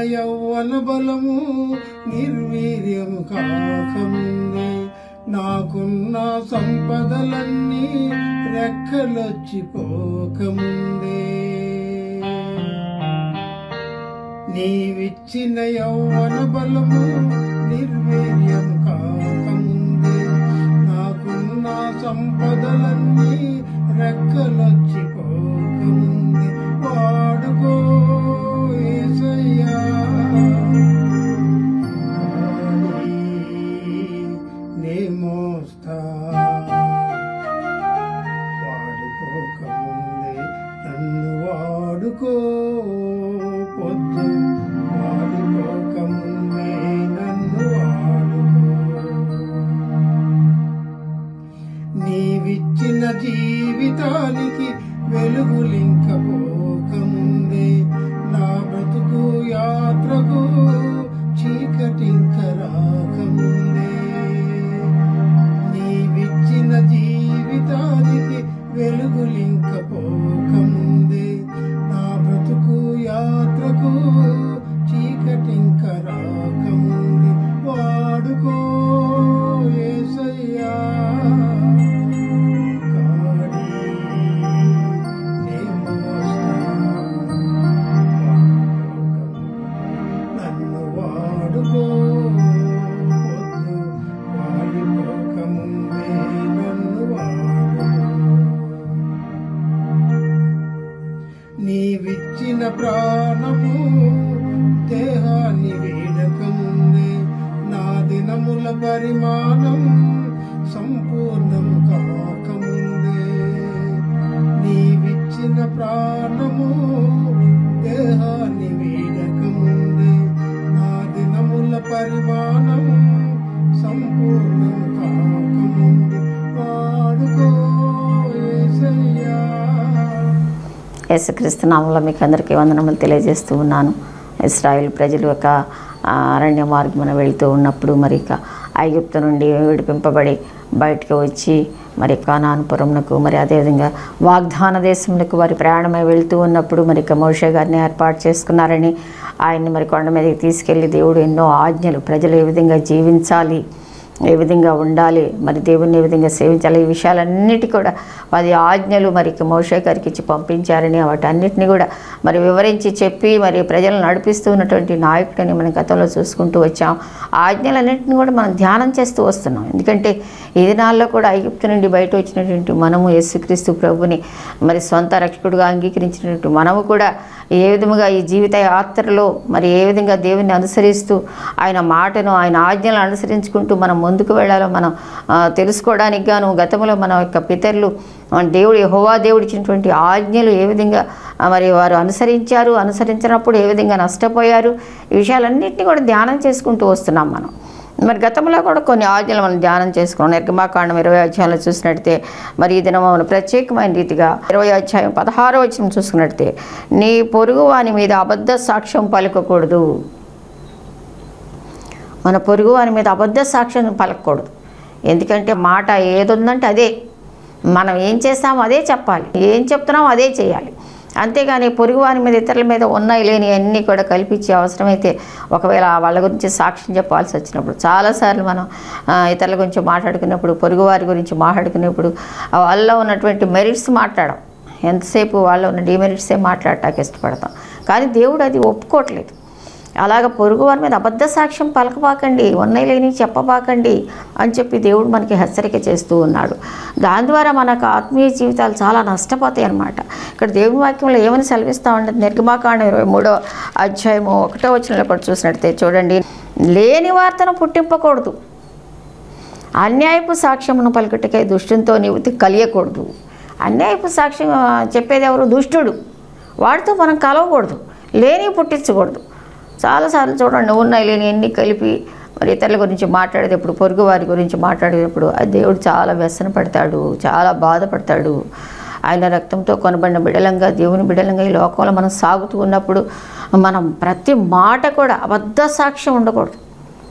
యౌవన బలము నిర్వీర్యము కాకముందే నాకున్న సంపదలన్నీ రెక్కలొచ్చిపోకముందే నీవిచ్చిన యౌవన బలము నిర్వీర్యము కాకముందే నాకున్న సంపదలన్నీ రెక్కలొచ్చిపోకముందే వాడుకో యేసయ్యా నే మోస్తా వాడిపోకముందే నన్ను వాడుకో పొద్దు వాడిపోకముందే నన్ను వాడుకో నీవిచ్చిన జీవితానికి వెలుగులింకపోకముందే నా బ్రతుకు యాత్రకు చీకటింక రాకముందే నీవిచ్చిన జీవితానికి వెలుగులింకపోకముందే నా బ్రతుకు యాత్రకు చీకటింక రాకముందే వాడుకో యేసయ్యా నీవిచ్చిన ప్రాణము దేహాన్ని వీడకముందే నా దినముల పరిమాణం సంపూర్ణం కాకముందే నీవిచ్చిన ప్రాణము దేహాన్ని వీడకముందే నా దినముల పరిమాణం సంపూర్ణం కాకముందే వాడుకో యేసయ్యా. యేసుక్రీస్తు నామములో మీకు అందరికీ వందనములు తెలియజేస్తూ ఉన్నాను. ఇశ్రాయేలు ప్రజలు ఒక అరణ్య మార్గమున వెళుతూ ఉన్నప్పుడు మరి ఇక ఐగుప్తు నుండి విడిపింపబడి బయటకు వచ్చి మరి కానానుపురమునకు మరి అదేవిధంగా వాగ్దాన దేశమునకు వారి ప్రయాణమై వెళుతూ ఉన్నప్పుడు మరి ఇక మోషే గారిని ఏర్పాటు చేసుకున్నారని ఆయన్ని మరి కొండ మీదకి తీసుకెళ్ళి దేవుడు ఎన్నో ఆజ్ఞలు ప్రజలు ఏ విధంగా జీవించాలి, ఏ విధంగా ఉండాలి, మరి దేవుణ్ణి ఏ విధంగా సేవించాలి, ఈ విషయాలన్నిటి కూడా 10 ఆజ్ఞలు మరి మోషే గారికి ఇచ్చి పంపించారని వాటన్నిటిని కూడా మరి వివరించి చెప్పి మరి ప్రజలను నడిపిస్తూ ఉన్నటువంటి నాయకుడిని మనం గతంలో చూసుకుంటూ వచ్చాం. ఆజ్ఞలన్నింటినీ కూడా మనం ధ్యానం చేస్తూ వస్తున్నాం. ఎందుకంటే ఈ దినాల్లో కూడా ఐగుప్తు నుండి బయట వచ్చినటువంటి మనము యేసుక్రీస్తు ప్రభుని మరి సొంత రక్షకుడుగా అంగీకరించినటువంటి మనము కూడా ఏ విధముగా ఈ జీవిత యాత్రలో మరి ఏ విధంగా దేవుని అనుసరిస్తూ ఆయన మాటను ఆయన ఆజ్ఞలను అనుసరించుకుంటూ మనం ముందుకు వెళ్ళాలో మనం తెలుసుకోవడానికి గాను గతంలో మన యొక్క పితరులు దేవుడు యెహోవా దేవుడు ఇచ్చినటువంటి ఆజ్ఞలు ఏ విధంగా మరి వారు అనుసరించినప్పుడు ఏ విధంగా నష్టపోయారు, ఈ విషయాలన్నింటినీ కూడా ధ్యానం చేసుకుంటూ వస్తున్నాం మనం. మరి గతంలో కూడా కొన్ని ఆజ్ఞలు మనం ధ్యానం చేసుకున్నాం. నిర్గమాకాండం 20వ అధ్యాయంలో చూసినట్టే మరి ఈ దినం మనం ప్రత్యేకమైన రీతిగా 20వ అధ్యాయం 16వ వచనం చూసుకున్నట్టే నీ పొరుగు వాని మీద అబద్ధ సాక్ష్యం పలకకూడదు. మన పొరుగు వాని మీద అబద్ధ సాక్ష్యం పలకకూడదు. ఎందుకంటే మాట ఏదుందంటే అదే, మనం ఏం చేస్తామో అదే చెప్పాలి, ఏం చెప్తున్నామో అదే చేయాలి. అంతేగాని పొరుగు వారి మీద ఇతరుల మీద ఉన్నాయి లేని అన్నీ కూడా కల్పించి అవసరమైతే ఒకవేళ వాళ్ళ గురించి సాక్ష్యం చెప్పాల్సి వచ్చినప్పుడు చాలాసార్లు మనం ఇతరుల గురించి మాట్లాడుకున్నప్పుడు పొరుగువారి గురించి మాట్లాడుకునేప్పుడు వాళ్ళలో ఉన్నటువంటి మెరిట్స్ మాట్లాడడం, ఎంతసేపు వాళ్ళలో ఉన్న డిమెరిట్సే మాట్లాడటానికి ఇష్టపడతాం. కానీ దేవుడు అది ఒప్పుకోవట్లేదు. అలాగ పొరుగు వారి మీద అబద్ధ సాక్ష్యం పలకబాకండి, ఉన్నాయి లేని చెప్పబాకండి అని చెప్పి దేవుడు మనకి హెచ్చరిక చేస్తూ ఉన్నాడు. దాని ద్వారా మనకు ఆత్మీయ జీవితాలు చాలా నష్టపోతాయి అన్నమాట. ఇక్కడ దేవుని వాక్యంలో ఏమని సెలవిస్తూ ఉంటుంది, నిర్గమాకాండం 23వ అధ్యాయము 1వ వచనంలో కూడా చూసినట్టే చూడండి, లేని వార్తను పుట్టింపకూడదు, అన్యాయపు సాక్ష్యమును పలుకుటకై దుష్టునితో నీవు కలియకూడదు. అన్యాయపు సాక్ష్యం చెప్పేది ఎవరు? దుష్టుడు. వాడితో మనం కలవకూడదు, లేని పుట్టించకూడదు. చాలాసార్లు చూడండి, ఉన్నాయి లేని ఎన్ని కలిపి మరి ఇతరుల గురించి మాట్లాడేటప్పుడు, పొరుగు వారి గురించి మాట్లాడేటప్పుడు ఆ దేవుడు చాలా వ్యసన పడతాడు, చాలా బాధపడతాడు. ఆయన రక్తంతో కొనబడిన బిడలంగా, దేవుని బిడలంగా ఈ లోకంలో మనం సాగుతూ ఉన్నప్పుడు మనం ప్రతి మాట కూడా అబద్ధ సాక్ష్యం ఉండకూడదు.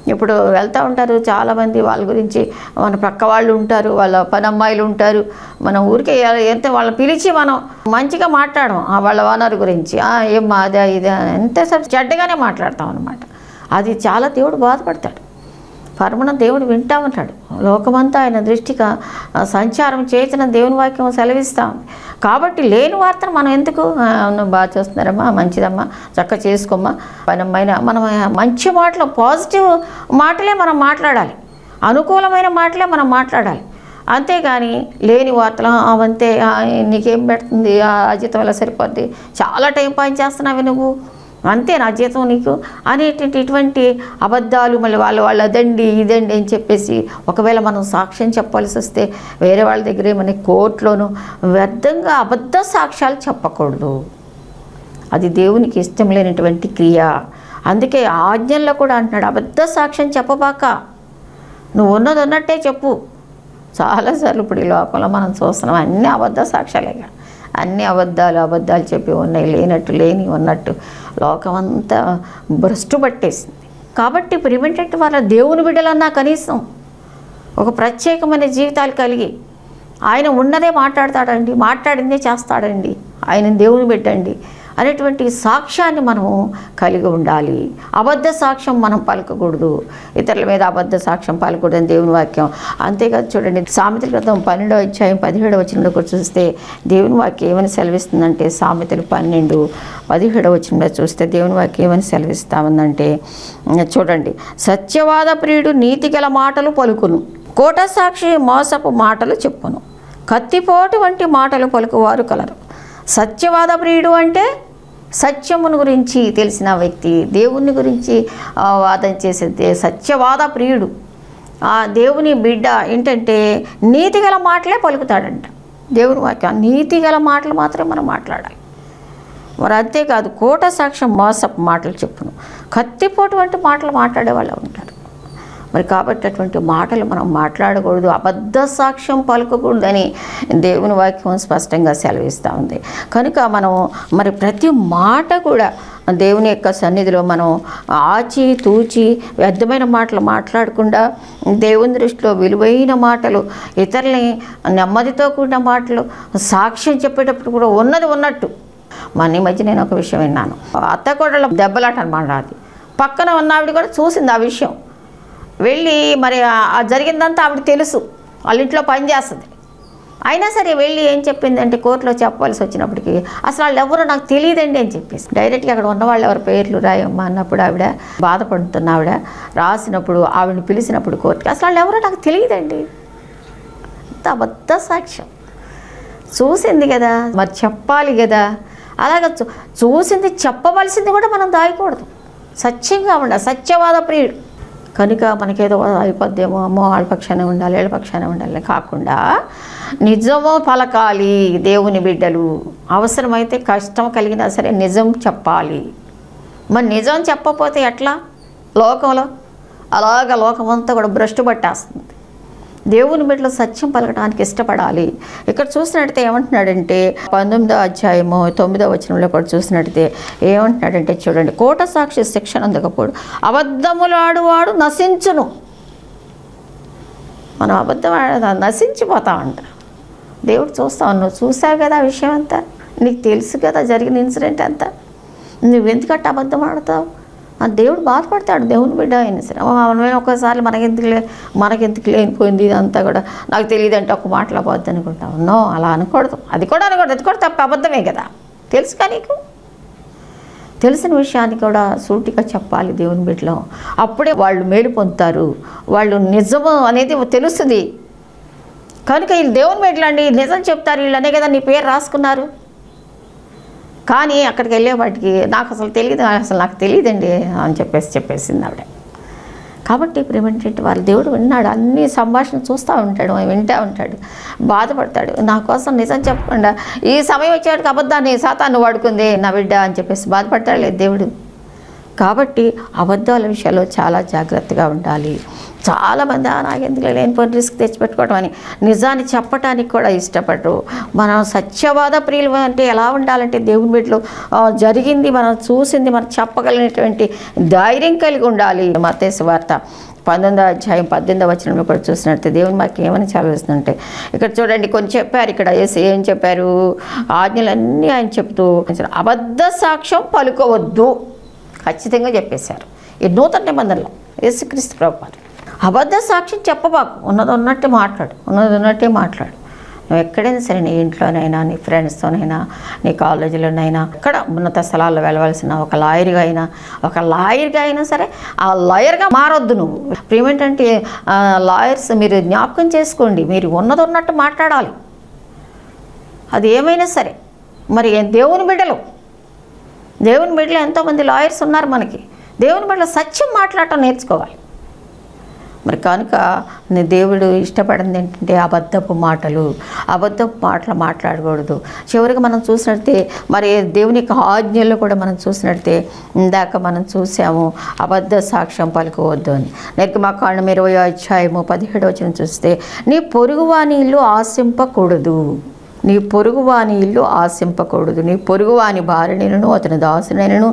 ఇప్పుడు వెళ్తూ ఉంటారు చాలామంది, వాళ్ళ గురించి మన పక్క వాళ్ళు ఉంటారు, వాళ్ళ పని అమ్మాయిలు ఉంటారు. మనం ఊరికే ఎంత వాళ్ళని పిలిచి మనం మంచిగా మాట్లాడడం వాళ్ళ ఓనర్ గురించి, ఏమ్మా అదే ఇదే ఎంతసేపు చెడ్డగానే మాట్లాడతాం అనమాట. అది చాలా దేవుడు బాధపడతాడు. పరమన దేవుడు వింటా ఉంటాడు. లోకమంతా ఆయన దృష్టిగా సంచారం చేసిన దేవుని వాక్యం సెలవిస్తూ ఉంది. కాబట్టి లేని వార్తను మనం ఎందుకు, నువ్వు బాగా చేస్తున్నారమ్మా, మంచిదమ్మా, చక్కగా చేసుకోమ్మా, పనమ్మైనా మనం మంచి మాటలు, పాజిటివ్ మాటలే మనం మాట్లాడాలి, అనుకూలమైన మాటలే మనం మాట్లాడాలి. అంతేగాని లేని వార్తలు అవంతే, నీకేం పెడుతుంది, ఆ జీతం ఎలా సరిపోద్ది, చాలా టైం పాస్ చేస్తున్నావు నువ్వు, అంతే నా జీతం నీకు అనేటువంటి ఇటువంటి అబద్ధాలు, మళ్ళీ వాళ్ళు అదండి ఇదండి అని చెప్పేసి ఒకవేళ మనం సాక్ష్యం చెప్పాల్సి వస్తే వేరే వాళ్ళ దగ్గరే మన కోర్టులోనూ వ్యర్థంగా అబద్ధ సాక్ష్యాలు చెప్పకూడదు. అది దేవునికి ఇష్టం లేనటువంటి క్రియ. అందుకే ఆజ్ఞల్లో కూడా అంటున్నాడు, అబద్ధ సాక్ష్యం చెప్పబాక, నువ్వు ఉన్నది ఉన్నట్టే చెప్పు. చాలాసార్లు ఇప్పుడు ఈ లోకంలో మనం చూస్తున్నాం, అన్నీ అబద్ధ సాక్ష్యాలేగా, అన్ని అబద్ధాలు చెప్పి ఉన్నాయి, లేనట్టు లేని ఉన్నట్టు లోకమంతా భ్రష్టు పట్టేసింది. కాబట్టి ప్రివెంటెంట్ వాళ్ళ దేవుని బిడ్డలన్నా కనీసం ఒక ప్రత్యేకమైన జీవితాలు కలిగి ఆయన ఉన్నదే మాట్లాడతాడండి, మాట్లాడిందే చేస్తాడండి, ఆయన దేవుని బిడ్డండి అనేటువంటి సాక్ష్యాన్ని మనము కలిగి ఉండాలి. అబద్ధ సాక్ష్యం మనం పలకకూడదు, ఇతరుల మీద అబద్ధ సాక్ష్యం పలకూడదని దేవుని వాక్యం. అంతేకాదు చూడండి, సామెతల గ్రంథం 12వ అధ్యాయం 17వ వచనంలో కూడా చూస్తే దేవుని వాక్యం ఏమని సెలవిస్తుందంటే, సామెతలు 12:17వ వచనంలో చూస్తే దేవుని వాక్యం ఏమని సెలవిస్తా ఉందంటే, చూడండి, సత్యవాద ప్రియుడు నీతిగల మాటలు పలుకును, కోట సాక్షి మోసపు మాటలు చెప్పును, కత్తిపోటు వంటి మాటలు పలుకువారు కలరు. సత్యవాద ప్రియుడు అంటే సత్యమును గురించి తెలిసిన వ్యక్తి, దేవుని గురించి వాదన చేసేది సత్యవాద ప్రియుడు. ఆ దేవుని బిడ్డ ఏంటంటే నీతిగల మాటలే పలుకుతాడంట. దేవుని వాక్యం నీతిగల మాటలు మాత్రమే మనం మాట్లాడాలి. మరి అంతేకాదు, కోట సాక్ష్యం మోసపు మాటలు చెప్పును, కత్తిపోటు వంటి మాటలు మాట్లాడే వాళ్ళు ఉంటారు. మరి కాబట్టి అటువంటి మాటలు మనం మాట్లాడకూడదు, అబద్ధ సాక్ష్యం పలకకూడదని దేవుని వాక్యం స్పష్టంగా సెలవిస్తూ ఉంది. కనుక మనం మరి ప్రతి మాట కూడా దేవుని యొక్క సన్నిధిలో మనం ఆచి తూచి వ్యర్థమైన మాటలు మాట్లాడకుండా దేవుని దృష్టిలో విలువైన మాటలు, ఇతరులని నెమ్మదితో కూడిన మాటలు, సాక్ష్యం చెప్పేటప్పుడు కూడా ఉన్నది ఉన్నట్టు. మన ఈ మధ్య నేను ఒక విషయం విన్నాను, అత్తకోడళ్ళ దెబ్బలాట అనమాట. అది పక్కన ఉన్న ఆవిడ కూడా చూసింది ఆ విషయం, వెళ్ళి మరి జరిగిందంతా ఆవిడ తెలుసు, వాళ్ళ ఇంట్లో పని చేస్తుంది. అయినా సరే వెళ్ళి ఏం చెప్పిందంటే, కోర్టులో చెప్పవలసి వచ్చినప్పటికీ అసలు వాళ్ళు ఎవరో నాకు తెలియదండి అని చెప్పేసి డైరెక్ట్గా అక్కడ ఉన్నవాళ్ళు ఎవరి పేర్లు రాయమ్మా అన్నప్పుడు ఆవిడ బాధపడుతున్న ఆవిడ రాసినప్పుడు ఆవిడని పిలిచినప్పుడు కోర్టుకి అసలు వాళ్ళు ఎవరో నాకు తెలియదండి. అంత అబద్ధ సాక్ష్యం. చూసింది కదా మరి చెప్పాలి కదా, అలాగ చూసింది చెప్పవలసింది కూడా మనం దాయకూడదు, సత్యంగా ఉండాలి, సత్యవాద ప్రియుడు. కనుక మనకేదో అయిపోద్దేమో, అమ్మో వాళ్ళ పక్షానే ఉండాలి వీళ్ళ పక్షానే ఉండాలి కాకుండా నిజమో పలకాలి. దేవుని బిడ్డలు అవసరమైతే కష్టం కలిగినా సరే నిజం చెప్పాలి. మరి నిజం చెప్పకపోతే ఎట్లా? లోకంలో అలాగ లోకమంతా కూడా భ్రష్టు పట్టేస్తుంది. దేవుని బిడ్డలు సత్యం పలకడానికి ఇష్టపడాలి. ఇక్కడ చూసినట్టయితే ఏమంటున్నాడంటే 19వ అధ్యాయము 9వ వచనంలో కూడా చూసినట్టయితే ఏమంటున్నాడంటే చూడండి, కోట సాక్షి శిక్షణ అందకపోడు, అబద్ధములు ఆడువాడు నశించును. మనం అబద్ధం నశించిపోతామంట. దేవుడు చూస్తావు, నువ్వు చూసావు కదా ఆ విషయం అంతా, నీకు తెలుసు కదా జరిగిన ఇన్సిడెంట్ అంతా, నువ్వెందుకంటే అబద్ధం ఆడతావు? దేవుడు బాధపడతాడు. దేవుని బిడ్డ అయినా సరే మనమే ఒక్కసారి మనకెందుకు లేనిపోయింది ఇదంతా కూడా, నాకు తెలియదు అంటే ఒక మాటలో పోద్ది అనుకుంటాం. నో, అలా అనకూడదు. అది కూడా తప్ప అబద్ధమే కదా, తెలుసుగా నీకు. తెలిసిన విషయాన్ని కూడా సూటిగా చెప్పాలి దేవుని బిడ్డలో. అప్పుడే వాళ్ళు మేలు పొందుతారు, వాళ్ళు నిజము అనేది తెలుస్తుంది. కనుక వీళ్ళు దేవుని బిడ్డలు అండి, నిజం చెప్తారు వీళ్ళనే కదా నీ పేరు రాసుకున్నారు. కానీ అక్కడికి వెళ్ళేవాటికి నాకు తెలియదండి అని చెప్పేసింది ఆవిడ. కాబట్టి ప్రివెంటెంట్ వాళ్ళు దేవుడు విన్నాడు, అన్ని సంభాషణ చూస్తూ ఉంటాడు, వింటూ ఉంటాడు, బాధపడతాడు. నా కోసం నిజం చెప్పకుండా ఈ సమయం వచ్చేవాడికి అబద్ధాన్ని సాతాను వాడుకుంది నా బిడ్డ అని చెప్పేసి బాధపడతాడు లేదు దేవుడు. కాబట్టి అబద్ధాల విషయాల్లో చాలా జాగ్రత్తగా ఉండాలి. చాలామంది నాకెందుకు లేనిపోయిన రిస్క్ తెచ్చిపెట్టుకోవడం అని నిజాన్ని చెప్పటానికి కూడా ఇష్టపడరు. మనం సత్యవాద ప్రియులు అంటే ఎలా ఉండాలంటే దేవుని బిడ్డలో జరిగింది మనం చూసింది మనం చెప్పగలిగినటువంటి ధైర్యం కలిగి ఉండాలి. మత్తయి సువార్త 19వ అధ్యాయం 18వ వచనంలో కూడా చూసినట్టు దేవుని మాకు ఏమని చదివిస్తుంటే ఇక్కడ చూడండి కొన్ని చెప్పారు. ఇక్కడ ఏం చెప్పారు? ఆజ్ఞలన్నీ ఆయన చెప్తూ అబద్ధ సాక్ష్యం పలుకోవద్దు ఖచ్చితంగా చెప్పేశారు. ఈ నూతన నిబంధనలో యేసుక్రీస్తు ప్రభువారు అబద్ధ సాక్ష్యం చెప్పబాకు, ఉన్నది ఉన్నట్టే మాట్లాడు. నువ్వు ఎక్కడైనా సరే, నీ ఇంట్లోనైనా, నీ ఫ్రెండ్స్తోనైనా, నీ కాలేజీలోనైనా, ఎక్కడ ఉన్నత స్థలాల్లో వెళ్ళవలసిన ఒక లాయర్గా అయినా సరే ఆ లాయర్గా మారొద్దు నువ్వు. ఇప్పుడు ఏమిటంటే లాయర్స్ మీరు జ్ఞాపకం చేసుకోండి, మీరు ఉన్నది ఉన్నట్టు మాట్లాడాలి. అది ఏమైనా సరే మరి దేవుని బిడ్డలు ఎంతోమంది లాయర్స్ ఉన్నారు మనకి. దేవుని బిడ్డలు సత్యం మాట్లాడటం నేర్చుకోవాలి. మరి కనుక దేవుడు ఇష్టపడింది ఏంటంటే అబద్ధపు మాటలు మాట్లాడకూడదు. చివరికి మనం చూసినట్టే మరి దేవుని యొక్క ఆజ్ఞల్లో కూడా మనం చూసినట్టే ఇందాక మనం చూసాము అబద్ధ సాక్ష్యం పలుకోవద్దు అని. నిర్గమకాండం 20వ అధ్యాయము 17వ వచనం చూస్తే నీ పొరుగువాని ఇల్లు ఆశింపకూడదు. నీ పొరుగువాని భార్యనైనను, అతని దాసునైనను,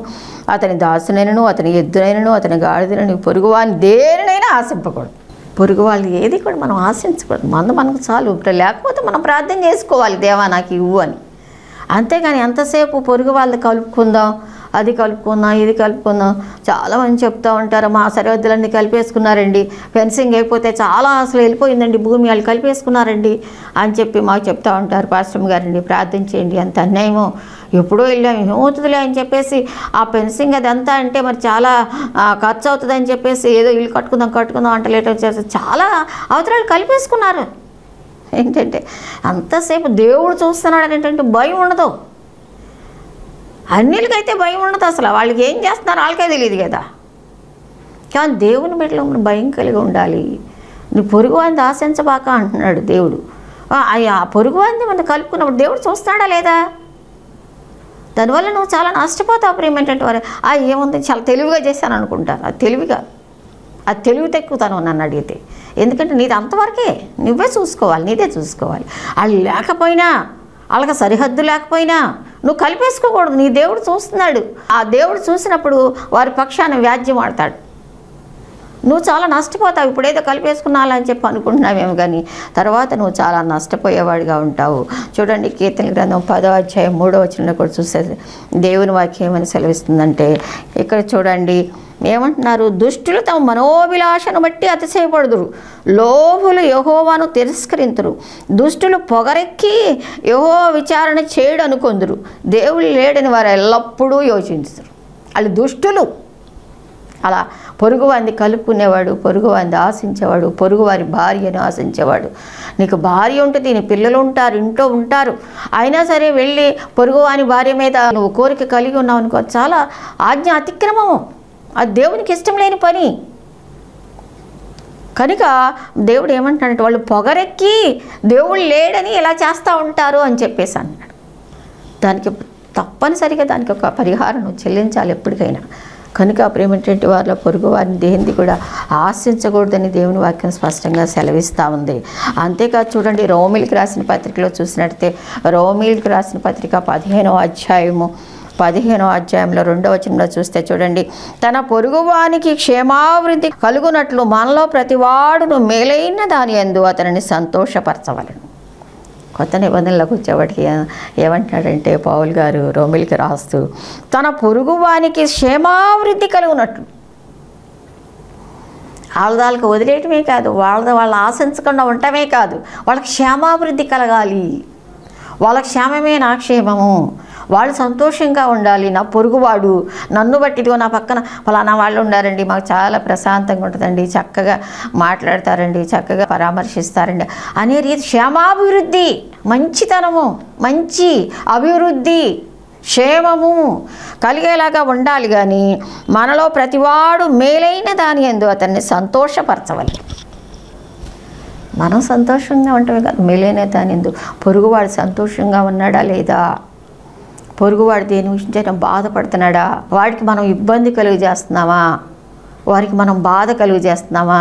అతని ఎద్దునైనను, అతని గాడిదను, నీ పొరుగువాని దేనినైనా ఆశింపకూడదు. పొరుగు వాళ్ళు ఏది కూడా మనం ఆశించకూడదు. మనకు చాలు, లేకపోతే మనం ప్రార్థన చేసుకోవాలి, దేవా నాకు ఇవ్వు అని. అంతేగాని ఎంతసేపు పొరుగు వాళ్ళది కలుపుకుందాం, అది కలుపుకుందాం, ఇది కలుపుకుందాం. చాలామంది చెప్తూ ఉంటారు మా సరిహద్దులన్నీ కలిపేసుకున్నారండి, ఫెన్సింగ్ అయిపోతే చాలా అసలు వెళ్ళిపోయిందండి భూమి, వాళ్ళు కలిపేసుకున్నారండి అని చెప్పి మాకు చెప్తూ ఉంటారు. పాస్టర్ గారండి ప్రార్థన చేయండి, అంత అన్యాయమో, ఎప్పుడో వెళ్ళాము ఏమవుతుందిలే అని చెప్పేసి ఆ ఫెన్సింగ్ అదంతా అంటే మరి చాలా ఖర్చు అవుతుంది అని చెప్పేసి ఏదో ఇల్లు కట్టుకుందాం అంటే లేట్ వచ్చేసి చాలా అవతరాలు కలిపేసుకున్నారు. ఏంటంటే అంతసేపు దేవుడు చూస్తున్నాడు ఏంటంటే భయం ఉండదు. అన్నిటికైతే భయం ఉండదు, అసలు వాళ్ళకి ఏం చేస్తున్నారో వాళ్ళకే తెలియదు కదా. కానీ దేవుని బిడ్డలో భయం కలిగి ఉండాలి. నీ పొరుగువాడిని ఆశించబాక అంటున్నాడు దేవుడు. ఆ పొరుగువాడిని మనం కలుపుకున్నప్పుడు దేవుడు చూస్తాడా లేదా? దానివల్ల నువ్వు చాలా నష్టపోతావు. ప్రేమేంటంటే వారు ఏముంది చాలా తెలివిగా చేశాను అనుకుంటారు. అది తెలివి తెక్కుతాను నన్ను అడిగితే. ఎందుకంటే నీది అంతవరకే, నీదే చూసుకోవాలి. వాళ్ళు లేకపోయినా, వాళ్ళకి సరిహద్దు లేకపోయినా నువ్వు కలిపేసుకోకూడదు. నీ దేవుడు చూస్తున్నాడు. ఆ దేవుడు చూసినప్పుడు వారి పక్షాన వ్యాజ్యం ఆడతాడు. నువ్వు చాలా నష్టపోతావు. ఇప్పుడేదో కలిపేసుకున్నాలని చెప్పి అనుకుంటున్నావేమో, కానీ తర్వాత నువ్వు చాలా నష్టపోయేవాడిగా ఉంటావు. చూడండి కీర్తన గ్రంథం 10వ అధ్యాయం 3వ వచనంలో కూడా చూస్తే దేవుని వాక్యం ఏమని సెలవిస్తుందంటే ఇక్కడ చూడండి ఏమంటున్నారు? దుష్టులు తమ మనోభిలాషను బట్టి అతిశయపడుదురు, లోభులు యెహోవాను తిరస్కరింతురు. దుష్టులు పొగరెక్కి యెహోవా విచారణ చేయడు అనుకొందురు. దేవుడు లేడని వారు ఎల్లప్పుడూ యోచించుతారు. వాళ్ళు దుష్టులు. అలా పొరుగువారిని కలుపుకునేవాడు, పొరుగువారిని ఆశించేవాడు, పొరుగువారి భార్యను ఆశించేవాడు. నీకు భార్య ఉంటుంది, నీ పిల్లలు ఉంటారు, ఇంట్లో ఉంటారు, అయినా సరే వెళ్ళి పొరుగువాని భార్య మీద నువ్వు కోరిక కలిగి ఉన్నావు అనుకో, చాలా ఆజ్ఞ అతిక్రమం. అది దేవునికి ఇష్టం లేని పని. కనుక దేవుడు ఏమంటున్నాడంటే వాళ్ళు పొగరెక్కి దేవుడు లేడని ఇలా చేస్తూ ఉంటారు అని చెప్పేసి అన్నాడు. దానికి తప్పనిసరిగా దానికి ఒక పరిహారం చెల్లించాలి ఎప్పటికైనా. కనుక ప్రేమటువంటి వారిలో పొరుగు వారిని దేనిది కూడా ఆశించకూడదని దేవుని వాక్యం స్పష్టంగా సెలవిస్తూ ఉంది. అంతేకాదు చూడండి రోమీలకు రాసిన పత్రికలో చూసినట్లయితే రోమీలకు రాసిన పత్రిక 15వ అధ్యాయంలో 2వ వచనంలో చూస్తే చూడండి, తన పొరుగువానికి క్షేమాభివృద్ధి కలుగునట్లు మనలో ప్రతివాడును మేలైన దాని యందు అతనిని సంతోషపరచవలను. కొత్త నిబంధనలకు వచ్చేవాడికి ఏమంటున్నాడంటే పౌలు గారు రోమిలికి రాస్తూ తన పొరుగువానికి క్షేమాభివృద్ధి కలుగునట్లు, వాళ్ళకి వదిలేయటమే కాదు, వాళ్ళు ఆశించకుండా ఉండటమే కాదు, వాళ్ళకి క్షేమాభివృద్ధి కలగాలి. వాళ్ళ క్షేమమే నా క్షేమము, వాళ్ళు సంతోషంగా ఉండాలి. నా పొరుగువాడు నన్ను బట్టి నా పక్కన ఫలానా వాళ్ళు ఉండారండి, మాకు చాలా ప్రశాంతంగా ఉంటుందండి, చక్కగా మాట్లాడతారండి, చక్కగా పరామర్శిస్తారండి అనే రీతి క్షేమాభివృద్ధి, మంచితనము, మంచి అభివృద్ధి, క్షేమము కలిగేలాగా ఉండాలి. కానీ మనలో ప్రతివాడు మేలైన దాని యందు అతన్ని సంతోషపరచవాలి. మనం సంతోషంగా ఉండటమే కాదు, మేలైన దాని యందు పొరుగువాడు సంతోషంగా ఉన్నాడా లేదా, పొరుగువాడు దేని విషయం బాధపడుతున్నాడా, వాడికి మనం ఇబ్బంది కలుగజేస్తున్నామా, వారికి మనం బాధ కలుగజేస్తున్నామా,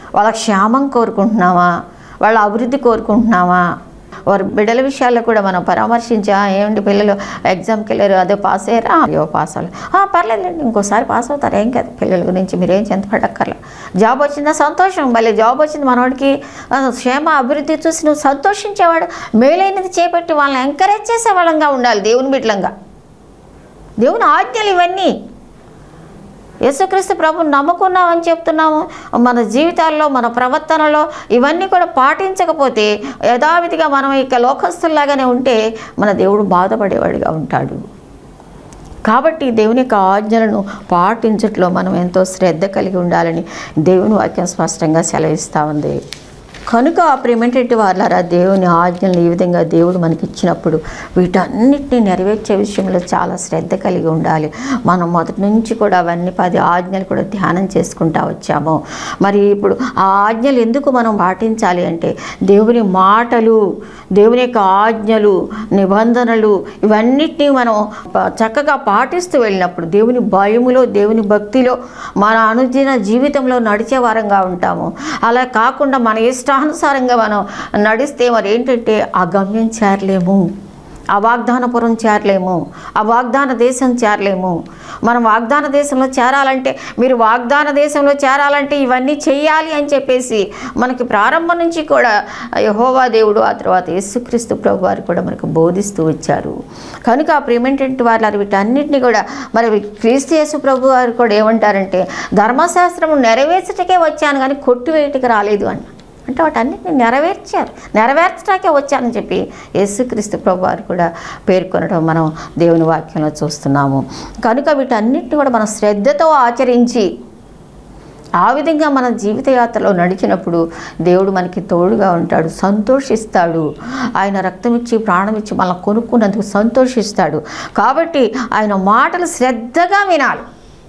వాళ్ళ క్షేమం కోరుకుంటున్నామా, వాళ్ళ అభివృద్ధి కోరుకుంటున్నామా? వారి బిడ్డల విషయాల్లో కూడా మనం పరామర్శించా, ఏమండి పిల్లలు ఎగ్జామ్కి వెళ్ళారు, అదే పాస్ అయ్యారా, అయ్యో పాస్ అవ్వలేదు, పర్లేదండి ఇంకోసారి పాస్ అవుతారు, ఏం కాదు, పిల్లల గురించి మీరేం చింతపడక్కర్లా. జాబ్ వచ్చిందా సంతోషం, మళ్ళీ జాబ్ వచ్చింది మనవాడికి, క్షేమ అభివృద్ధి చూసి నువ్వు సంతోషించేవాడు, మేలైనది చేపట్టి వాళ్ళని ఎంకరేజ్ చేసేవాళ్ళంగా ఉండాలి. దేవుని బిడ్డలంగా, దేవుని ఆజ్ఞలు ఇవన్నీ. యేసుక్రీస్తు ప్రభుని నమ్ముకున్నామని చెప్తున్నాము, మన జీవితాల్లో మన ప్రవర్తనలో ఇవన్నీ కూడా పాటించకపోతే యథావిధిగా మనం ఇక లోకస్తుల్లాగానే ఉంటే మన దేవుడు బాధపడేవాడిగా ఉంటాడు. కాబట్టి దేవుని యొక్క ఆజ్ఞలను పాటించట్లో మనం ఎంతో శ్రద్ధ కలిగి ఉండాలని దేవుని వాక్యం స్పష్టంగా సెలవిస్తూ ఉంది. కనుక ప్రియమైనటువంటి వారులారా, దేవుని ఆజ్ఞలు ఈ విధంగా దేవుడు మనకి ఇచ్చినప్పుడు వీటన్నిటిని నెరవేర్చే విషయంలో చాలా శ్రద్ధ కలిగి ఉండాలి. మనం మొదటి నుంచి కూడా అవన్నీ 10 ఆజ్ఞలు కూడా ధ్యానం చేసుకుంటూ వచ్చాము. మరి ఇప్పుడు ఆ ఆజ్ఞలు ఎందుకు మనం పాటించాలి అంటే, దేవుని మాటలు, దేవుని యొక్క ఆజ్ఞలు, నిబంధనలు ఇవన్నిటినీ మనం చక్కగా పాటిస్తూ వెళ్ళినప్పుడు దేవుని భయములో, దేవుని భక్తిలో మన అనుదిన జీవితంలో నడిచే వారంగా ఉంటాము. అలా కాకుండా మన ఇష్టానుసారంగా మనం నడిస్తే మరి ఏంటంటే ఆ గమ్యం చేరలేము, ఆ వాగ్దానపురం చేరలేము, ఆ వాగ్దాన దేశం చేరలేము. మనం వాగ్దాన దేశంలో చేరాలంటే, మీరు వాగ్దాన దేశంలో చేరాలంటే ఇవన్నీ చేయాలి అని చెప్పేసి మనకి ప్రారంభం నుంచి కూడా యెహోవా దేవుడు, ఆ తర్వాత యేసుక్రీస్తు ప్రభు వారు కూడా మనకు బోధిస్తూ వచ్చారు. కనుక ఆ ప్రియమైనటువంటి వారు వీటన్నిటిని కూడా మరి క్రీస్తు యేసు ప్రభు వారు కూడా ఏమంటారంటే, ధర్మశాస్త్రం నెరవేర్చటకే వచ్చాను కానీ కొట్టివేయటకి రాలేదు అంటే వాటన్నిటిని నెరవేర్చడానికే వచ్చానని చెప్పి యేసుక్రీస్తు ప్రభు వారు కూడా పేర్కొనడం మనం దేవుని వాక్యంలో చూస్తున్నాము. కనుక వీటన్నిటిని కూడా మనం శ్రద్ధతో ఆచరించి ఆ విధంగా మన జీవితయాత్రలో నడిచినప్పుడు దేవుడు మనకి తోడుగా ఉంటాడు, సంతోషిస్తాడు. ఆయన రక్తం ఇచ్చి ప్రాణం ఇచ్చి మనల్ని కొనుక్కున్నందుకు సంతోషిస్తాడు. కాబట్టి ఆయన మాటలు శ్రద్ధగా వినాలి.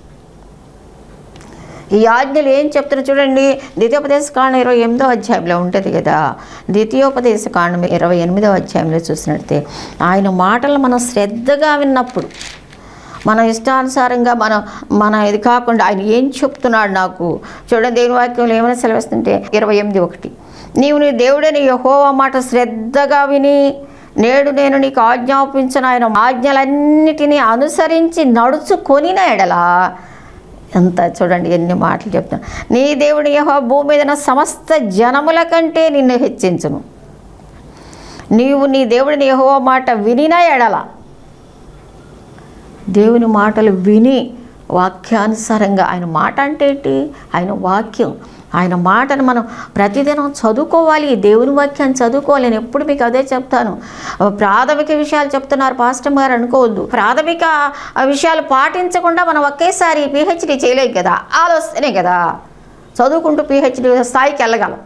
ఈ ఆజ్ఞలు ఏం చెప్తున్నా చూడండి, ద్వితీయోపదేశకాండం 28వ అధ్యాయంలో ఉంటుంది కదా. ద్వితీయోపదేశకాండం 28వ అధ్యాయంలో చూసినట్టే ఆయన మాటలు మనం శ్రద్ధగా విన్నప్పుడు, మన ఇష్టానుసారంగా మన ఇది కాకుండా ఆయన ఏం చెప్తున్నాడు నాకు చూడండి. దేవుని వాక్యంలో ఏమైనా సెలవిస్తుంటే 28:1, నీవు నీ దేవుడని యెహోవా మాట శ్రద్ధగా విని నేడు నేను నీకు ఆజ్ఞాపించిన ఆయన ఆజ్ఞలన్నిటినీ అనుసరించి నడుచుకొనిన ఎడలా, ఎంత చూడండి ఎన్ని మాటలు చెప్తాను, నీ దేవుని యెహోవా భూమి మీద సమస్త జనముల కంటే నిన్ను హెచ్చించును. నీవు నీ దేవుడిని యెహోవా మాట వినిన ఎడల, దేవుని మాటలు విని వాక్యానుసారంగా, ఆయన మాట అంటే ఏంటి, ఆయన వాక్యం, ఆయన మాటను మనం ప్రతిదినం చదువుకోవాలి. దేవుని వాక్యాన్ని చదువుకోవాలి. నేను ఎప్పుడు మీకు అదే చెప్తాను. ప్రాథమిక విషయాలు చెప్తున్నారు పాస్టర్ గారు అనుకోవద్దు. ప్రాథమిక విషయాలు పాటించకుండా మనం ఒకేసారి PhD చేయలేం కదా. ఆలోచనే కదా చదువుకుంటూ PhD స్థాయికి వెళ్ళగలం.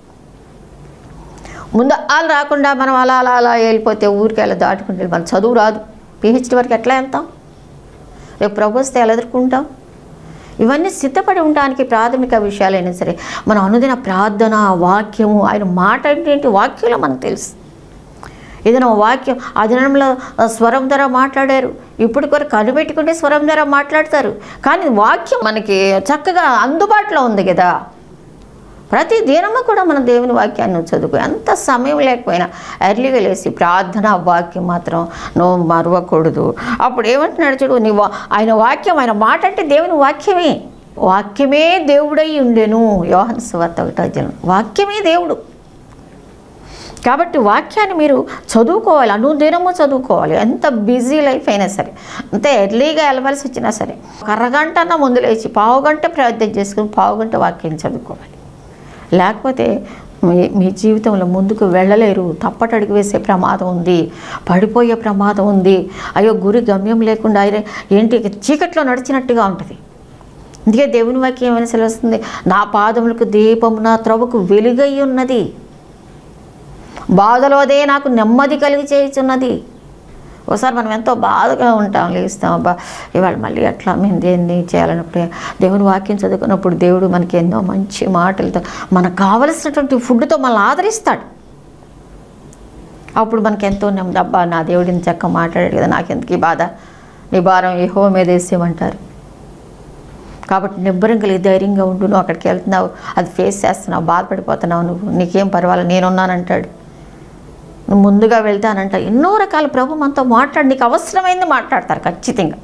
ముందు వాళ్ళు రాకుండా మనం అలా అలా అలా వెళ్ళిపోతే ఊరికి వెళ్ళి దాటుకుంటే మన చదువు రాదు. PhD వరకు ఎట్లా వెళ్తాం? రేపు ప్రభు వస్తే ఎలా ఎదుర్కొంటాం? ఇవన్నీ సిద్ధపడి ఉండడానికి ప్రాథమిక విషయాలైనా సరే మన అనుదిన ప్రార్థన, వాక్యము, ఆయన మాట ఏంటి వాక్యంలో మనకు తెలుసు. ఏదైనా వాక్యం ఆ దినంలో స్వరం ద్వారా మాట్లాడారు, ఇప్పుడు కూడా కనిపెట్టుకుంటే స్వరం ద్వారా మాట్లాడతారు. కానీ వాక్యం మనకి చక్కగా అందుబాటులో ఉంది కదా. ప్రతి దినము కూడా మన దేవుని వాక్యాన్ని చదువుకో. ఎంత సమయం లేకపోయినా ఎర్లీగా లేసి ప్రార్థన, వాక్యం మాత్రం నువ్వు మరవకూడదు. అప్పుడు ఏమంటున్నాడు చూడు, నీ ఆయన వాక్యం, ఆయన మాట అంటే దేవుని వాక్యమే. వాక్యమే దేవుడై ఉండెను. యోహాను సువార్త 1వ వాక్యమే దేవుడు. కాబట్టి వాక్యాన్ని మీరు చదువుకోవాలి, అనుదినము చదువుకోవాలి. ఎంత బిజీ లైఫ్ అయినా సరే, అంత ఎర్లీగా వెళ్ళవలసి వచ్చినా సరే, అరగంట ముందు లేచి పావుగంట ప్రార్థన చేసుకుని పావుగంట వాక్యం చదువుకోవాలి. లేకపోతే మీ జీవితంలో ముందుకు వెళ్ళలేరు. తప్పటడుగు వేసే ప్రమాదం ఉంది, పడిపోయే ప్రమాదం ఉంది. అయ్యో గురి గమ్యం లేకుండా ఏంటి చీకట్లో నడిచినట్టుగా ఉంటుంది. అందుకే దేవుని వాక్యం ఏమైనా సెలవుస్తుంది, నా పాదములకు దీపము, నా త్రోవకు వెలుగై ఉన్నది, బాధలోదే నాకు నెమ్మది కలిగి చేయుచున్నది. ఒకసారి మనం ఎంతో బాధగా ఉంటాం, లేస్తాం, అబ్బా ఇవాళ మళ్ళీ అట్లా మేము దేన్ని చేయాలన్నప్పుడు దేవుని వాక్యం చదువుకున్నప్పుడు దేవుడు మనకి ఎన్నో మంచి మాటలతో మనకు కావలసినటువంటి ఫుడ్తో మనల్ని ఆదరిస్తాడు. అప్పుడు మనకి ఎంతో నెమ్మది, అబ్బా నా దేవుడిని చక్కగా మాట్లాడాడు కదా, నాకెందుకు ఈ బాధ, నీ భారం యెహోవా మీద వేసేయమంటారు. కాబట్టి నిబ్బరం కలిగి ధైర్యంగా ఉండు. నువ్వు అక్కడికి వెళ్తున్నావు, అది ఫేస్ చేస్తున్నావు, బాధపడిపోతున్నావు, నీకేం పర్వాలేదు, నేనున్నానంటాడు. నువ్వు ముందుగా వెళ్తానంట. ఎన్నో రకాల ప్రభు మనతో మాట్లాడు, నీకు అవసరమైంది మాట్లాడతారు ఖచ్చితంగా.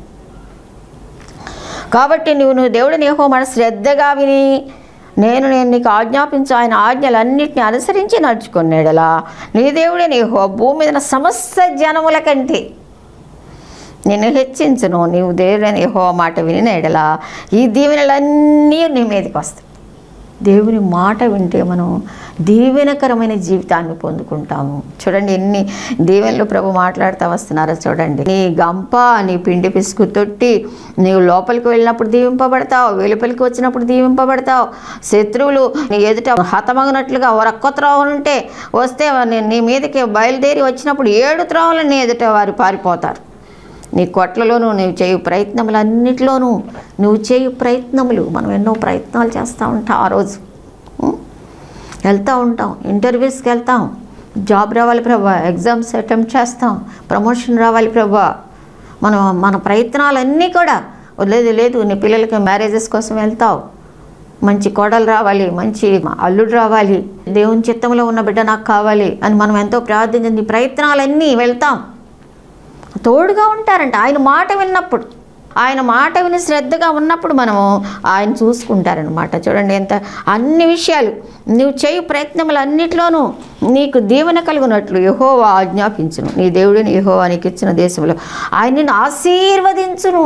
కాబట్టి నువ్వు దేవుడిని యెహోవా మాట శ్రద్ధగా విని నేను నీకు ఆజ్ఞాపించు ఆయన ఆజ్ఞలన్నింటినీ అనుసరించి నడుచుకున్నాడలా నీ దేవుడిని యెహోవా భూమి మీద సమస్త జనముల కంటే నిన్ను హెచ్చించును. నీవు దేవుడిని యెహోవా మాట వినినడలా ఈ దీవెనలన్నీ నీ మీదకి వస్తాయి. దేవుని మాట వింటే మనం దీవెనకరమైన జీవితాన్ని పొందుకుంటాము. చూడండి ఎన్ని దీవెనలు ప్రభు మాట్లాడుతూ వస్తున్నారో చూడండి. నీ గంప, నీ పిండి పిసుకు తొట్టి, నీవు లోపలికి వెళ్ళినప్పుడు దీవింపబడతావు, వెలుపలికి వచ్చినప్పుడు దీవింపబడతావు. శత్రువులు నీ ఎదుట హతమగినట్లుగా ఒక్క త్రోవ ఉంటే వస్తే నీ మీదకి బయలుదేరి వచ్చినప్పుడు 7 త్రోవలు నీ ఎదుట వారు పారిపోతారు. నీ కొట్లలోనూ నీవు చేయు ప్రయత్నములన్నిటిలోనూ నువ్వు చేయు ప్రయత్నములు, మనం ఎన్నో ప్రయత్నాలు చేస్తూ ఉంటాం. ఆ రోజు వెళ్తూ ఉంటాం, ఇంటర్వ్యూస్కి వెళ్తాం, జాబ్ రావాలి ప్రభా, ఎగ్జామ్స్ అటెంప్ట్ చేస్తాం, ప్రమోషన్ రావాలి ప్రభా. మన ప్రయత్నాలన్నీ కూడా లేదు నీ పిల్లలకి మ్యారేజెస్ కోసం వెళ్తావు, మంచి కోడలు రావాలి, మంచి అల్లుడు రావాలి, దేవుని చిత్తంలో ఉన్న బిడ్డ నాకు కావాలి అని మనం ఎంతో ప్రార్థించి ప్రయత్నాలన్నీ వెళ్తాం. తోడుగా ఉంటారంట ఆయన మాట విన్నప్పుడు. ఆయన మాట విని శ్రద్ధగా ఉన్నప్పుడు మనము ఆయన చూసుకుంటారనమాట. చూడండి ఎంత అన్ని విషయాలు నువ్వు చేయు ప్రయత్నములన్నిటిలోనూ నీకు దీవెన కలుగునట్లు యెహోవా ఆజ్ఞాపించును. నీ దేవుడిని యెహోవా నీకు ఇచ్చిన దేశంలో ఆయన నిన్ను ఆశీర్వదించును.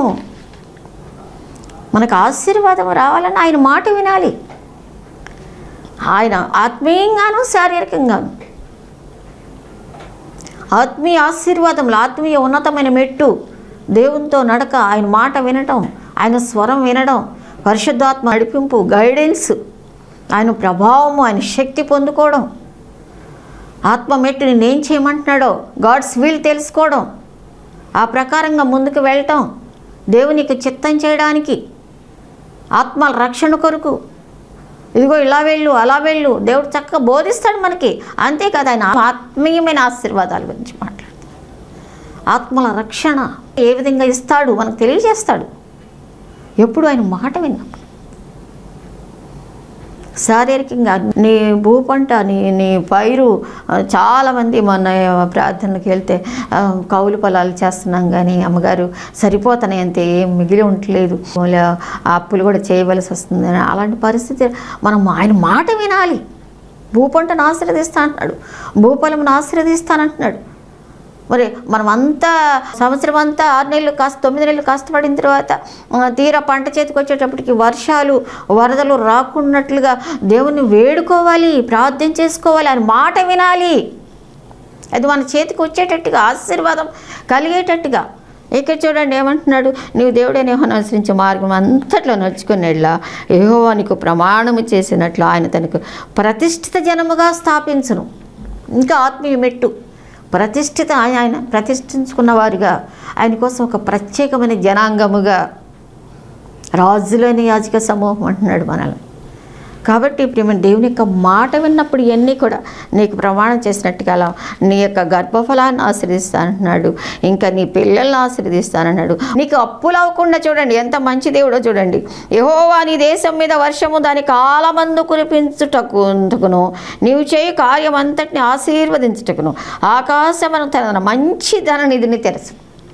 మనకు ఆశీర్వాదం రావాలని ఆయన మాట వినాలి. ఆయన ఆత్మీయంగాను శారీరకంగాను ఆత్మీయ ఆశీర్వాదంలో ఆత్మీయ ఉన్నతమైన మెట్టు దేవునితో నడక, ఆయన మాట వినటం, ఆయన స్వరం వినడం, పరిశుద్ధాత్మ నడిపింపు, గైడెన్స్, ఆయన ప్రభావము, ఆయన శక్తి పొందుకోవడం, ఆత్మ మెట్టు నేనేం చేయమంటున్నాడో గాడ్స్ విల్ తెలుసుకోవడం, ఆ ప్రకారంగా ముందుకు వెళ్ళటం, దేవునికి చిత్తం చేయడానికి, ఆత్మల రక్షణ కొరకు ఇదిగో ఇలా వెళ్ళు అలా వెళ్ళు దేవుడు చక్కగా బోధిస్తాడు మనకి. అంతేకాదు ఆయన ఆత్మీయమైన ఆశీర్వాదాల గురించి మాట్లాడతాడు. ఆత్మల రక్షణ ఏ విధంగా ఇస్తాడు మనకు తెలియజేస్తాడు ఎప్పుడు ఆయన మాట విన్నప్పుడు. శారీరకంగా నీ భూపంట నీ పైరు, చాలామంది మొన్న ప్రార్థనలకు వెళ్తే కౌలు పొలాలు చేస్తున్నాం కానీ అమ్మగారు సరిపోతాయి అంతే, ఏం మిగిలి ఉండట్లేదు, అప్పులు కూడా చేయవలసి వస్తుంది. అలాంటి పరిస్థితి మనం ఆయన మాట వినాలి. భూపంటను ఆశీర్వదిస్తా అంటున్నాడు, భూఫలమును ఆశీర్వదిస్తానంటున్నాడు. మరి మనం అంతా సంవత్సరం అంతా 6 నెలలు 9 నెలలు కష్టపడిన తర్వాత తీరా పంట చేతికి వచ్చేటప్పటికి వర్షాలు వరదలు రాకున్నట్లుగా దేవుని వేడుకోవాలి, ప్రార్థన చేసుకోవాలి, ఆయన మాట వినాలి. అది మన చేతికి వచ్చేటట్టుగా ఆశీర్వాదం కలిగేటట్టుగా. ఇక్కడ చూడండి ఏమంటున్నాడు, నీవు దేవుడైన యెహోవాను అనుసరించే మార్గం అంతట్లో నడుచుకునేలా యెహోవా నీకు ప్రమాణము చేసినట్లు ఆయన తనకు ప్రతిష్ఠిత జనముగా స్థాపించును. ఇంకా ఆత్మీయ మెట్టు ప్రతిష్ఠిత, ఆయన ప్రతిష్ఠించుకున్నవారుగా, ఆయన కోసం ఒక ప్రత్యేకమైన జనాంగముగా, రాజులోని యాజక సమూహం అంటున్నాడు మనల్ని. కాబట్టి ఇప్పుడు దేవుని యొక్క మాట విన్నప్పుడు ఇవన్నీ కూడా నీకు ప్రమాణం చేసినట్టుగా నీ యొక్క గర్భఫలాన్ని ఆశీర్దిస్తానంటున్నాడు, ఇంకా నీ పిల్లల్ని ఆశీర్దిస్తానన్నాడు. నీకు అప్పులు అవ్వకుండా చూడండి ఎంత మంచి దేవుడో చూడండి. యెహోవా నీ దేశం మీద వర్షము దాని కాలమందు కురిపించుటకును నీవు చేయు కార్యం అంతటిని ఆశీర్వదించుటకును ఆకాశమును తన మంచి ధననిధిని తెరచు.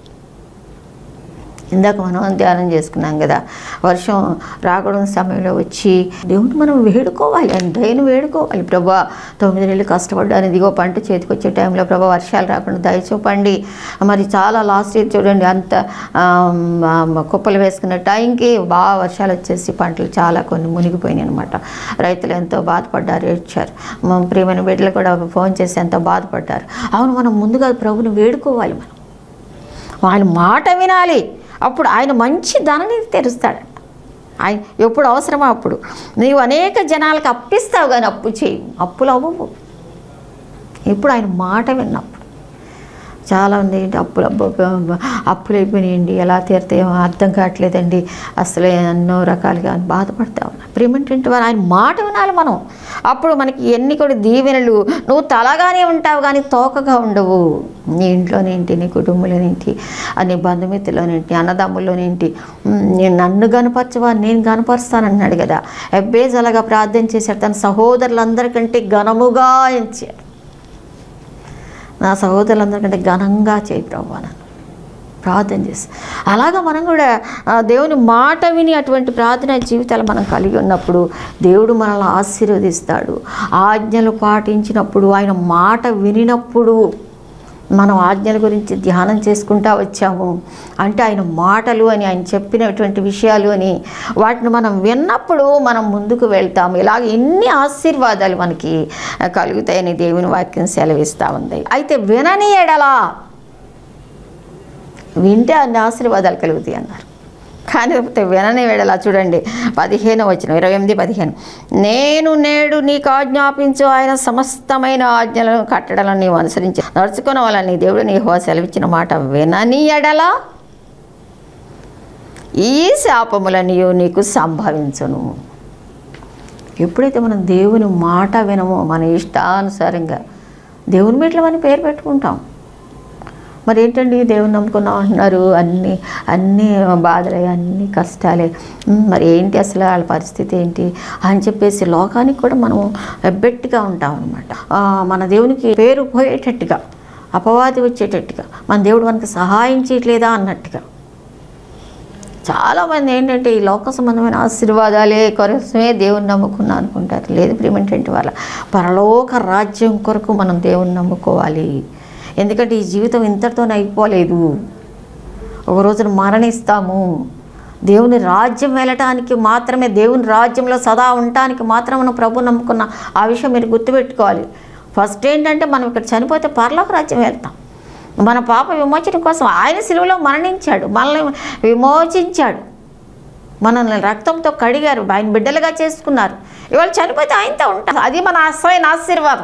ఇందాక మనం ధ్యానం చేసుకున్నాం కదా, వర్షం రాకూడని సమయంలో వచ్చి దేవుని మనం వేడుకోవాలి, ఆయన దయను వేడుకోవాలి. ప్రభా 9 నెలలు కష్టపడ్డాను, ఇదిగో పంట చేతికి వచ్చే టైంలో ప్రభా వర్షాలు రాకుండా దయచూపండి. మరి చాలా లాస్ట్ ఇయర్ చూడండి అంత కుప్పలు వేసుకున్న టైంకి బాగా వర్షాలు వచ్చేసి పంటలు చాలా కొన్ని మునిగిపోయినాయి అనమాట. రైతులు ఎంతో బాధపడ్డారు, ఏడ్చారు. ప్రియమైన బిడ్డలు కూడా ఫోన్ చేసి ఎంతో బాధపడ్డారు. అవును, మనం ముందుగా ప్రభుని వేడుకోవాలి, మనం ఆయన మాట వినాలి. అప్పుడు ఆయన మంచి ధనని తెరుస్తాడంట. ఆయన ఎప్పుడు అవసరమో అప్పుడు. నీవు అనేక జనాలకు అప్పిస్తావు కానీ అప్పు చేయవు, అప్పులు అవ్వవు. ఎప్పుడు ఆయన మాట విన్నప్పుడు. చాలామంది ఏంటి అప్పులు అయిపోయినాయండి, ఎలా తీరుతాయేమో అర్థం కావట్లేదండి, అసలు ఎన్నో రకాలుగా బాధపడతా ఉన్నా. ప్రియమైనటువంటి వారు, ఆయన మాట వినాలి మనం. అప్పుడు మనకి ఎన్ని కూడా దీవెనలు. నువ్వు తలగానే ఉంటావు కానీ తోకగా ఉండవు. నీ ఇంట్లోనేంటి, నీ కుటుంబంలోనేంటి, నీ బంధుమిత్రులోనేంటి, అన్నదమ్ముల్లోనేంటి, నేను నన్ను కనపరచవా, నేను కనపరుస్తానన్నాడు కదా. ఎబ్బేజ్ అలాగా ప్రార్థన చేశాడు, తన సహోదరులందరికంటే ఘనముగా ఎంచాడు. నా సహోదరులందరికంటే ఘనంగా చేయి ప్రభువా నన్ను ప్రార్థన చేసి. అలాగా మనం కూడా దేవుని మాట విని అటువంటి ప్రార్థన జీవితాలు మనం కలిగి ఉన్నప్పుడు దేవుడు మనల్ని ఆశీర్వదిస్తాడు. ఆజ్ఞలు పాటించినప్పుడు, ఆయన మాట వినినప్పుడు, మనం ఆజ్ఞల గురించి ధ్యానం చేసుకుంటా వచ్చాము అంటే ఆయన మాటలు అని, ఆయన చెప్పినటువంటి విషయాలు అని, వాటిని మనం విన్నప్పుడు మనం ముందుకు వెళ్తాము. ఇలాగ ఎన్ని ఆశీర్వాదాలు మనకి కలుగుతాయని దేవుని వాక్యం సెలవిస్తూ ఉంది. అయితే వినని ఎడలా, వింటే అన్ని ఆశీర్వాదాలు కలుగుతాయి అన్నారు. కానీ వినని ఎడలా చూడండి 15వ వచనం, 28-15. నేను నేడు నీకు ఆజ్ఞాపించు ఆయన సమస్తమైన ఆజ్ఞలను కట్టడలను నీవు అనుసరించి నడుచుకునవాలని దేవుడు నీ యెహోవా సెలవిచ్చిన మాట వినని ఎడలా ఈ శాపములని నీకు సంభవించును. ఎప్పుడైతే మనం దేవుని మాట వినమో, మన ఇష్టానుసారంగా దేవుని బిడ్డలు అని పేరు పెట్టుకుంటాం. మరి ఏంటండి దేవుని నమ్ముకున్నాం అంటున్నారు, అన్నీ బాధలే, అన్నీ కష్టాలే, మరి ఏంటి అసలు వాళ్ళ పరిస్థితి ఏంటి అని చెప్పేసి లోకానికి కూడా మనం ఎబ్బెట్టిగా ఉంటాం అనమాట. మన దేవునికి పేరు పోయేటట్టుగా, అపవాది వచ్చేటట్టుగా, మన దేవుడు మనకు సహాయం చేయట్లేదా అన్నట్టుగా. చాలామంది ఏంటంటే ఈ లోక సంబంధమైన ఆశీర్వాదాలే కోసమే దేవుని నమ్ముకున్నా అనుకుంటారు. లేదు ప్రియమైనటువంటి వాళ్ళ, పరలోక రాజ్యం కొరకు మనం దేవుని నమ్ముకోవాలి. ఎందుకంటే ఈ జీవితం ఇంతటితోనే అయిపోలేదు. ఒక రోజున మరణిస్తాము. దేవుని రాజ్యం వెళ్ళటానికి మాత్రమే, దేవుని రాజ్యంలో సదా ఉండటానికి మాత్రం మనం ప్రభు నమ్ముకున్న ఆ విషయం మీరు గుర్తుపెట్టుకోవాలి. ఫస్ట్ ఏంటంటే మనం ఇక్కడ చనిపోతే పరలోక రాజ్యం వెళ్తాం. మన పాప విమోచన కోసం ఆయన సిలువలో మరణించాడు, మనల్ని విమోచించాడు, మనల్ని రక్తంతో కడిగారు, ఆయన బిడ్డలుగా చేసుకున్నారు. ఇవాళ చనిపోతే ఆయనతో ఉంటాం. అది మన అసలైన ఆశీర్వాదం.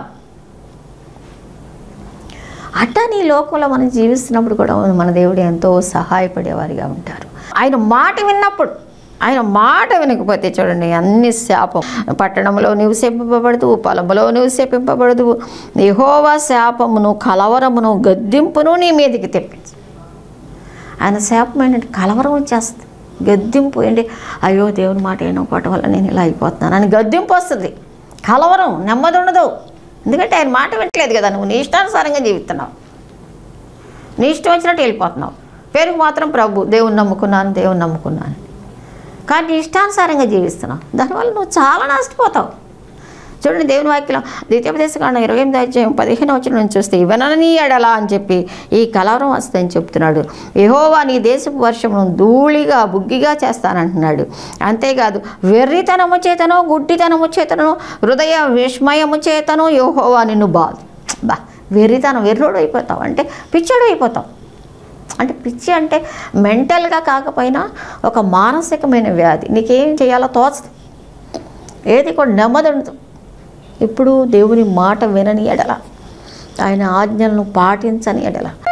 అట్టా నీ లోకంలో మనం జీవిస్తున్నప్పుడు కూడా మన దేవుడు ఎంతో సహాయపడేవారిగా ఉంటారు. ఆయన మాట విన్నప్పుడు, ఆయన మాట వినకపోతే చూడండి అన్ని శాపం. పట్టణంలో నివసింపబడదు, పొలంలో నివసింపబడదు. యెహోవా శాపమును, కలవరమును, గద్దింపును నీ మీదకి తెప్పించు. ఆయన శాపం ఏంటంటే కలవరం వచ్చేస్తుంది, గద్దింపు ఏంటి, అయ్యో దేవుని మాట వినకపోవటం వల్ల నేను ఇలా అయిపోతున్నాను అని గద్దింపు వస్తుంది. కలవరం, నెమ్మది ఉండదు. ఎందుకంటే ఆయన మాట వినట్లేదు కదా, నువ్వు నీ ఇష్టానుసారంగా జీవిస్తున్నావు, నీ ఇష్టం వచ్చినట్టు వెళ్ళిపోతున్నావు. పేరుకు మాత్రం ప్రభు దేవుని నమ్ముకున్నాను కానీ నీ ఇష్టానుసారంగా జీవిస్తున్నావు. దానివల్ల నువ్వు చాలా నష్టపోతావు. చూడండి దేవుని వాక్యం ద్వితీయోపదేశకాండం 28:15 వచనం నుంచి చూస్తే, వినని ఎడలా అని చెప్పి ఈ కలవరం వస్తుందని చెప్తున్నాడు. యెహోవా నీ దేశపు వర్షమును ధూళిగా బుగ్గిగా చేస్తానంటున్నాడు. అంతేకాదు వెర్రితనము చేతను, గుడ్డితనము చేతను, హృదయ విస్మయము చేతను యెహోవా నిన్ను వెర్రితనం, వెర్రోడు అయిపోతావు అంటే పిచ్చోడు అయిపోతావు. అంటే పిచ్చి అంటే మెంటల్గా కాకపోయినా ఒక మానసికమైన వ్యాధి. నీకేం చేయాలో తోచదు, ఏది కూడా నెమ్మది ఉండదు. ఇప్పుడు దేవుని మాట వినని ఎడల, ఆయన ఆజ్ఞలను పాటించని ఎడల,